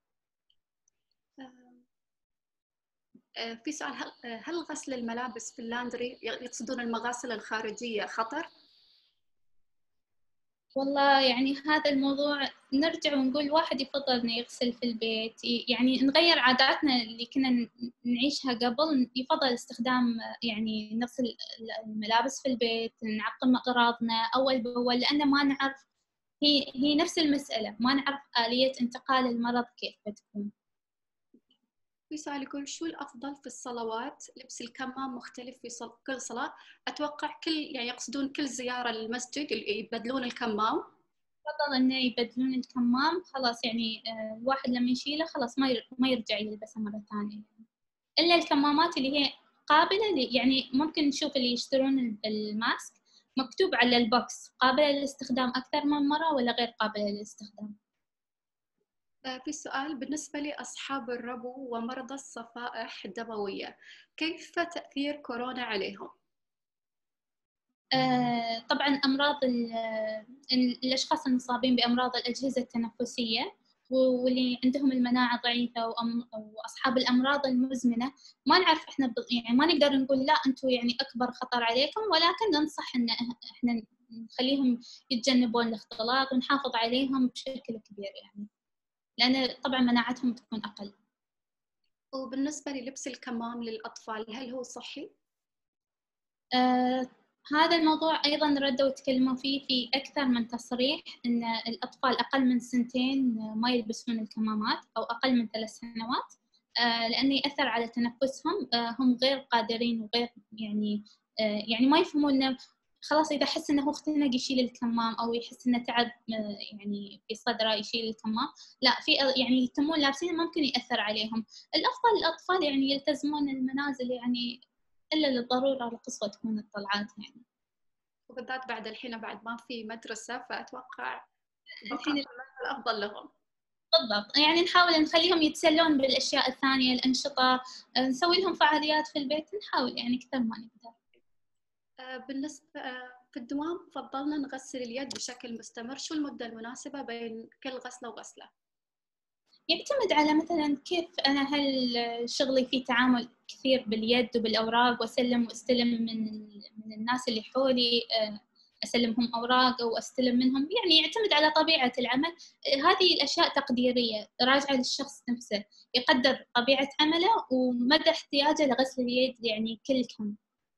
في سؤال، هل, هل غسل الملابس في اللاندري يقصدون المغاسل الخارجية خطر؟ والله يعني هذا الموضوع نرجع ونقول واحد يفضل إنه يغسل في البيت، يعني نغير عاداتنا اللي كنا نعيشها قبل. يفضل استخدام يعني نغسل الملابس في البيت، نعقم أغراضنا أول بأول، لأن ما نعرف، هي هي نفس المسألة، ما نعرف آلية انتقال المرض كيف بتكون. في سؤال يقول شو الأفضل في الصلوات؟ لبس الكمام مختلف في صل... كل صلاة. أتوقع كل يعني يقصدون كل زيارة للمسجد يبدلون الكمام. يفضل إنه يبدلون الكمام خلاص، يعني الواحد لما يشيله خلاص ما ما يرجع يلبسه مرة ثانية، إلا الكمامات اللي هي قابلة ل... يعني ممكن نشوف اللي يشترون الماسك مكتوب على البوكس قابلة للاستخدام أكثر من مرة ولا غير قابلة للاستخدام؟ في سؤال بالنسبة لأصحاب الربو ومرضى الصفائح الدموية، كيف تأثير كورونا عليهم؟ آه طبعا أمراض الأشخاص المصابين بأمراض الأجهزة التنفسية واللي عندهم المناعة ضعيفة وأصحاب الأمراض المزمنة، ما نعرف إحنا ب... يعني ما نقدر نقول لا أنتم يعني أكبر خطر عليكم، ولكن ننصح إن إحنا نخليهم يتجنبون الاختلاط ونحافظ عليهم بشكل كبير يعني، لأن طبعا مناعتهم تكون أقل. وبالنسبة للبس الكمام للأطفال هل هو صحي؟ آه هذا الموضوع أيضاً ردوا وتكلموا فيه في أكثر من تصريح، إن الأطفال أقل من سنتين ما يلبسون الكمامات أو أقل من ثلاث سنوات، آه لأنه يأثر على تنفسهم، آه هم غير قادرين وغير يعني آه يعني ما يفهمون خلاص إذا حس إنه اختنق يشيل الكمام أو يحس إنه تعب آه يعني في صدره يشيل الكمام، لا في يعني يتمون لابسين ممكن يأثر عليهم. الأفضل الأطفال يعني يلتزمون المنازل يعني إلا للضرورة القصوى تكون الطلعات يعني، وبالذات بعد الحين بعد ما في مدرسة فأتوقع الحين الأفضل لهم. بالضبط، يعني نحاول نخليهم يتسلون بالأشياء الثانية، الأنشطة، نسوي لهم فعاليات في البيت، نحاول يعني كثر ما نقدر. بالنسبة في الدوام فضلنا نغسل اليد بشكل مستمر، شو المدة المناسبة بين كل غسلة وغسلة؟ يعتمد على مثلا كيف أنا هل شغلي فيه تعامل كثير باليد وبالأوراق وأسلم واستلم من من الناس اللي حولي، أسلمهم أوراق أو أستلم منهم، يعني يعتمد على طبيعة العمل. هذه الأشياء تقديرية راجعة للشخص نفسه، يقدر طبيعة عمله ومدى احتياجه لغسل اليد يعني كل كم.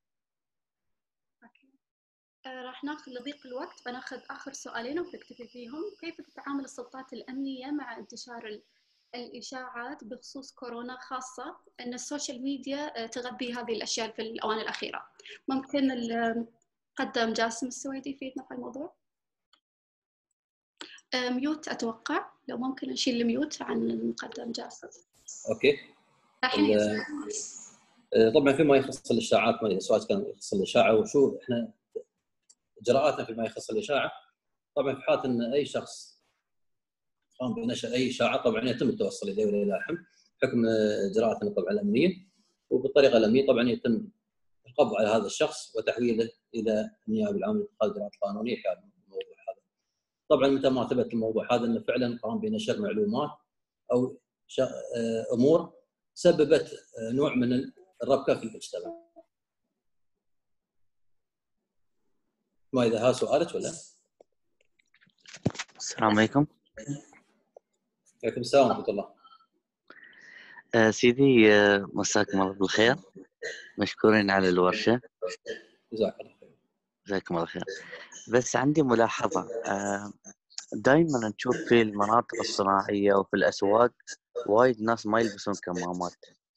راح ناخذ لضيق الوقت بناخذ آخر سؤالين وتكتفي فيهم. كيف تتعامل السلطات الأمنية مع انتشار الإشاعات بخصوص كورونا، خاصة أن السوشيال ميديا تغذي هذه الأشياء في الآونة الأخيرة؟ ممكن المقدم جاسم السويدي يفيدنا في الموضوع؟ ميوت أتوقع، لو ممكن نشيل الميوت عن المقدم جاسم. أوكي. طبعا فيما يخص الإشاعات، ما السؤال كان يخص الإشاعة وشو إحنا إجراءاتنا فيما يخص الإشاعة. طبعا في حالة أن أي شخص قام بنشر أي إشاعة طبعا يتم التوصل إليه ولا يلاحم حكم إجراءاتنا طبعا الأمنية، وبالطريقة الأمنية طبعا يتم القبض على هذا الشخص وتحويله إلى النيابة العامة لاتخاذ إجراءات قانونية في هذا الموضوع هذا. طبعا متى ما ثبت الموضوع هذا أنه فعلا قام بنشر معلومات أو أمور سببت نوع من الربكة في المجتمع. ما إذا ها سؤالك ولا؟ السلام عليكم. عليكم السلام ورحمة الله. آه سيدي، آه مساكم الله بالخير، مشكورين على الورشة. جزاك الله خير. جزاكم الله خير. بس عندي ملاحظة، آه دائما نشوف في المناطق الصناعية وفي الأسواق وايد ناس ما يلبسون كمامات،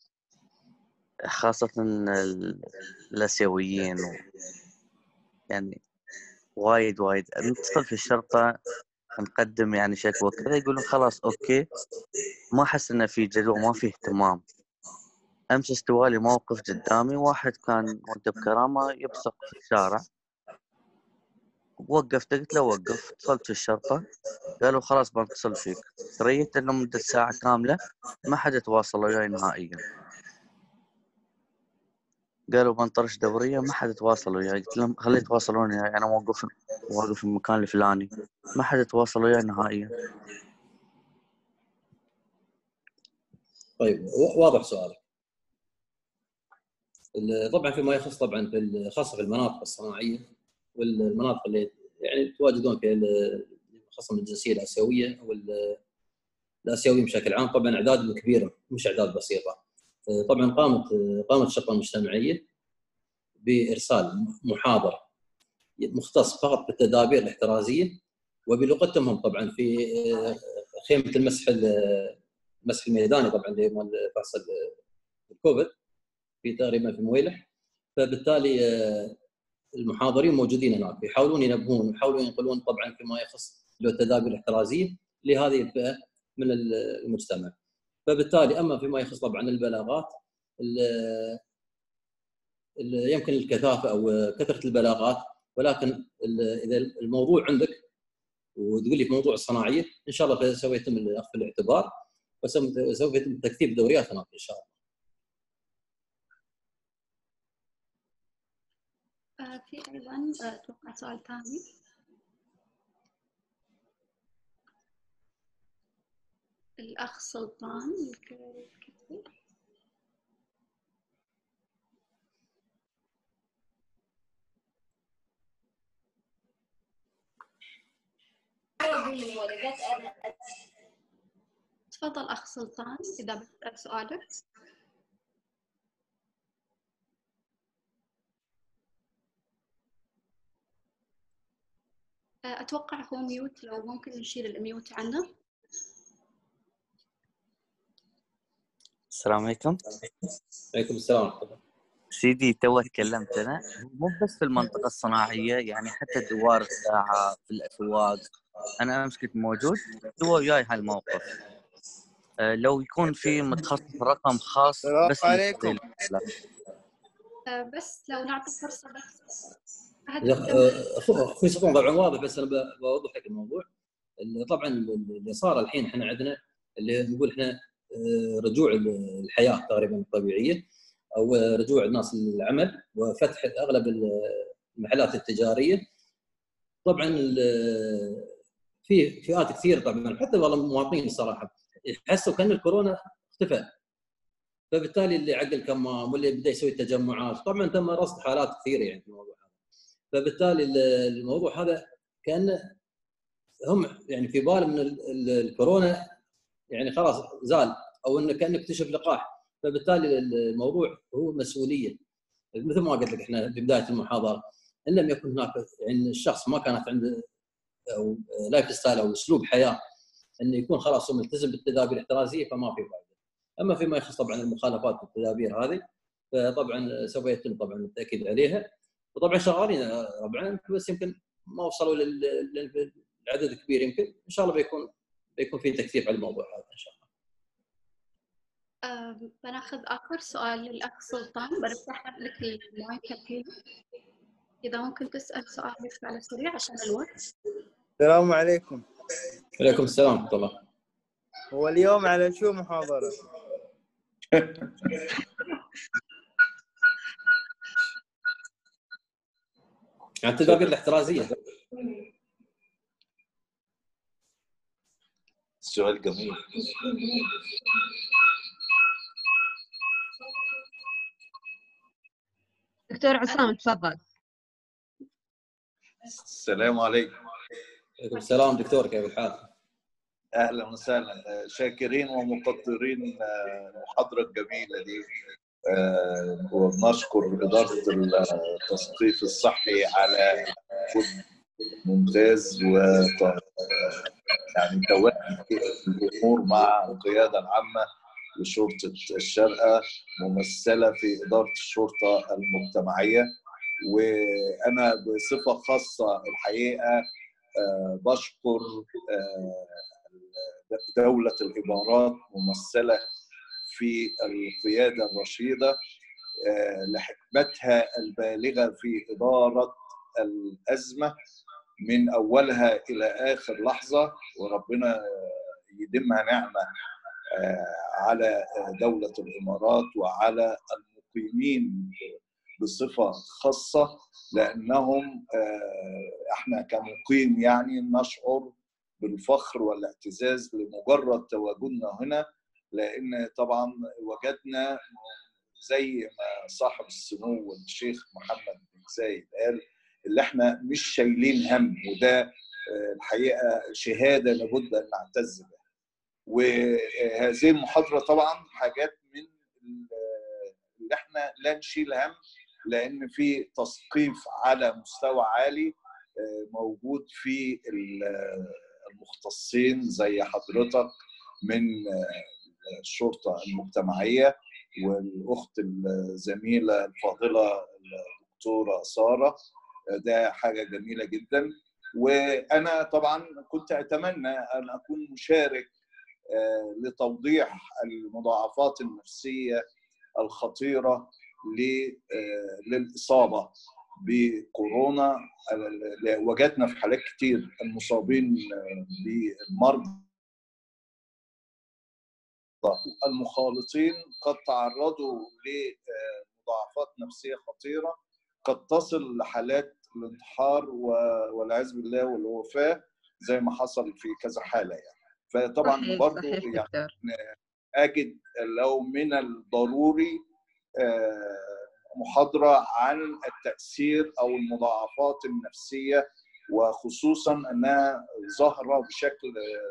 خاصة الآسيويين، يعني وايد وايد نتصل في الشرطة نقدم يعني شكوى كذا يقولون خلاص أوكي، ما أحس إنه في جدوى ما في اهتمام. أمس استوالي موقف قدامي، واحد كان عنده بكرامة يبصق في الشارع، وقفت قلت له وقف، اتصلت في الشرطة قالوا خلاص بنتصل فيك، ريت إنه مدة ساعة كاملة ما حد تواصل وياي نهائيا، قالوا بنطرش دورية ما حد تواصل وياي، قلت لهم خليه يتواصلون وياي أنا موقف واقف في المكان الفلاني، ما حد تواصل وياي نهائيا. طيب واضح سؤالك. طبعا فيما يخص طبعا في خاصه في المناطق الصناعيه والمناطق اللي يعني يتواجدون فيها خاصه من الجنسيه الاسيويه او الاسيويين بشكل عام، طبعا اعدادهم كبيره مش اعداد بسيطه. طبعا قامت قامت الشرطه المجتمعيه بارسال محاضر مختص فقط بالتدابير الاحترازيه وبلغتهم هم، طبعا في خيمه المسح المسح الميداني طبعا اللي مال فحص الكوفيد في تقريبا في مويلح. فبالتالي المحاضرين موجودين هناك يحاولون ينبهون ويحاولون ينقلون طبعا فيما يخص التدابير الاحترازيه لهذه الفئه من المجتمع. فبالتالي اما فيما يخص طبعا البلاغات يمكن الكثافه او كثره البلاغات، ولكن اذا الموضوع عندك وتقول لي في موضوع الصناعيه ان شاء الله سوف يتم الاخذ في الاعتبار وسوف يتم تكثيف دوريات هناك ان شاء الله. في ايضا اتوقع سؤال ثاني. الاخ سلطان الكتبي. تفضل اخ سلطان اذا بتسال سؤالك. اتوقع هو ميوت، لو ممكن نشيل الميوت عنه. السلام عليكم. عليكم السلام ورحمه الله. سيدي تو تكلمت انا، مو بس في المنطقه الصناعيه، يعني حتى دوار الساعه في الاسواق. انا امس كنت موجود تو وياي هالموقف. أه لو يكون في متخصص رقم خاص بس عليكم. بس لو نعطي فرصه بس. اخوي سلطان طبعا واضح، بس انا بوضح لك الموضوع. طبعا اللي صار الحين احنا عندنا اللي نقول احنا رجوع الحياه تقريبا الطبيعيه او رجوع الناس للعمل وفتح اغلب المحلات التجاريه. طبعا في فئات كثير طبعا حتى والله المواطنين الصراحه يحسوا كان الكورونا اختفى، فبالتالي اللي عقل كمام واللي بدا يسوي تجمعات. طبعا تم رصد حالات كثيره يعني في الموضوع هذا، فبالتالي الموضوع هذا كان هم يعني في بالهم من الكورونا يعني خلاص زال او انه كانه اكتشف لقاح، فبالتالي الموضوع هو مسؤوليه. مثل ما قلت لك احنا في بدايه المحاضره ان لم يكن هناك يعني الشخص ما كانت عنده او لايف ستايل او اسلوب حياه انه يكون خلاص هو ملتزم بالتدابير الاحترازيه فما في فائده. اما فيما يخص طبعا المخالفات والتدابير هذه فطبعا سوف يتم طبعا التاكيد عليها، وطبعا شغالين طبعا بس يمكن ما وصلوا للعدد الكبير. يمكن ان شاء الله بيكون بيكون في تكثيف على الموضوع هذا ان شاء الله. أه بناخذ اخر سؤال للاخ سلطان، بفتح لك المايك الحين اذا ممكن تسال سؤالك على سريع عشان الوقت. السلام عليكم. وعليكم السلام ورحمه الله. هو اليوم على شو محاضره؟ عن التدابير الاحترازيه. سؤال جميل. دكتور عصام تفضل. السلام عليكم. وعليكم السلام دكتور، كيف الحال؟ اهلا وسهلا، شاكرين ومقدرين المحاضره الجميله دي، ونشكر اداره التثقيف الصحي على مجهود ممتاز و يعني توجه الامور مع القياده العامه لشرطه الشارقه ممثله في اداره الشرطه المجتمعيه. وانا بصفه خاصه الحقيقه بشكر دوله الامارات ممثله في القياده الرشيده لحكمتها البالغه في اداره الازمه من اولها الى اخر لحظه، وربنا يديمها نعمه على دوله الامارات وعلى المقيمين بصفه خاصه، لانهم احنا كمقيم يعني نشعر بالفخر والاعتزاز لمجرد تواجدنا هنا، لان طبعا وجدنا زي ما صاحب السمو الشيخ محمد بن زايد قال اللي احنا مش شايلين هم، وده الحقيقه شهاده لابد ان نعتز بها. وهذه المحاضره طبعا حاجات من اللي احنا لا نشيل هم، لان في تثقيف على مستوى عالي موجود في المختصين زي حضرتك من الشرطه المجتمعيه، والاخت الزميله الفاضله الدكتوره ساره، ده حاجه جميله جدا. وانا طبعا كنت اتمنى ان اكون مشارك لتوضيح المضاعفات النفسيه الخطيره للاصابه بكورونا. وجدنا في حالات كتير المصابين بالمرضى المخالطين قد تعرضوا لمضاعفات نفسيه خطيره قد تصل لحالات الانتحار والعياذ بالله والوفاه زي ما حصل في كذا حاله يعني. فطبعا صحيح برضو صحيح يعني دكتور. اجد لو من الضروري محاضره عن التاثير او المضاعفات النفسيه، وخصوصا انها ظاهره بشكل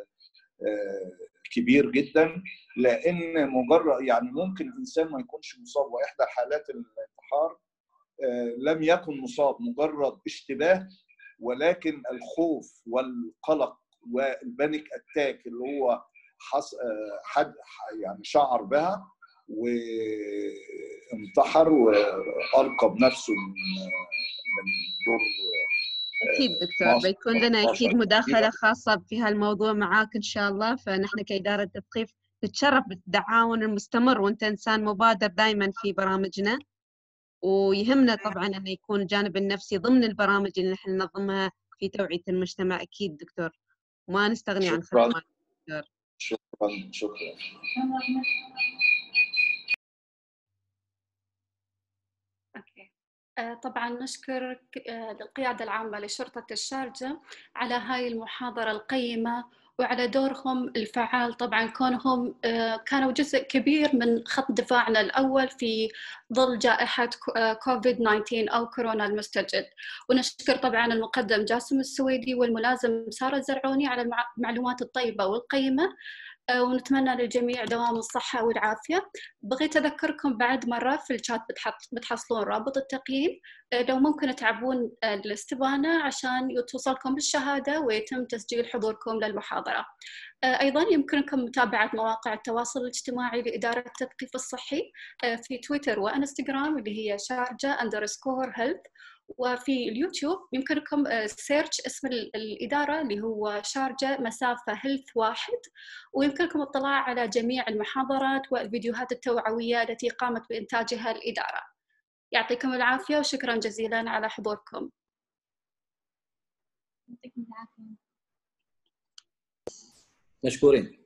كبير جدا، لان مجرد يعني ممكن الانسان ما يكونش مصاب، واحدى حالات الانتحار لم يكن مصاب، مجرد اشتباه، ولكن الخوف والقلق والبانيك اتاك اللي هو حد يعني شعر بها وانتحر والقى بنفسه من دور. أكيد دكتور بيكون لنا أكيد مداخلة خاصة في هالموضوع معاك إن شاء الله. فنحن كإدارة تثقيف نتشرف بالتعاون المستمر، وأنت إنسان مبادر دائما في برامجنا، ويهمنا طبعا أن يكون الجانب النفسي ضمن البرامج اللي نحن ننظمها في توعية المجتمع. أكيد دكتور، وما نستغني عن خدمات دكتور. شكرا شكرا. أوكي. طبعا نشكر القيادة العامة لشرطة الشارجة على هاي المحاضرة القيمة وعلى دورهم الفعال. طبعا كونهم كانوا جزء كبير من خط دفاعنا الأول في ظل جائحة كوفيد تسعة عشر أو كورونا المستجد. ونشكر طبعا المقدم جاسم السويدي والملازم سارة الزرعوني على المعلومات الطيبة والقيمة، ونتمنى للجميع دوام الصحة والعافية. بغيت أذكركم بعد مرة في الشات بتحصلون رابط التقييم، لو ممكن تعبون الاستبانة عشان توصلكم الشهادة ويتم تسجيل حضوركم للمحاضرة. أيضا يمكنكم متابعة مواقع التواصل الاجتماعي لإدارة التثقيف الصحي في تويتر وإنستغرام اللي هي شارجة أندرسكور هيلث، وفي اليوتيوب يمكنكم سيرش اسم الإدارة اللي هو شارجة مسافة هيلث واحد، ويمكنكم الاطلاع على جميع المحاضرات والفيديوهات التوعوية التي قامت بإنتاجها الإدارة. يعطيكم العافية وشكرا جزيلا على حضوركم. يعطيكم العافية. مشكورين.